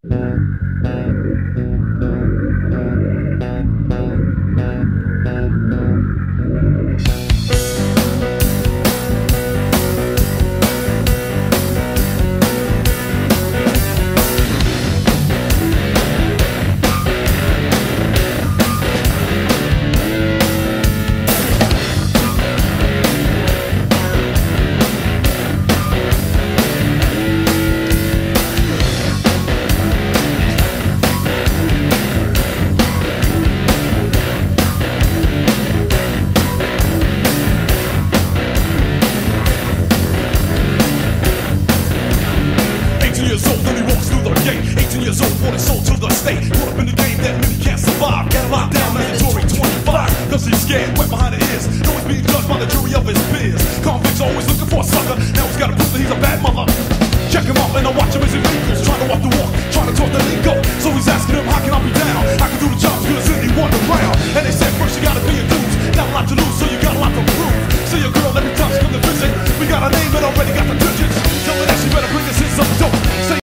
Years old, then he walks through the gate. 18 years old, bought his soul to the state. Caught up in the game that many can't survive. Got locked down, mandatory 25. Cause he's scared, wet behind the ears. Know he's being judged by the jury of his peers. Convicts always looking for a sucker. Now he's gotta prove that he's a bad mother. Check him out and I watch him as he wrinkles. Trying to walk the walk, trying to talk the lingo. So he's asking him, how can I be down? I can do the job good as anyone around. And they said first you gotta pay your dues. Got a lot to lose, so you got a lot to prove. See your girl every time she come to visit. We got a name and already got the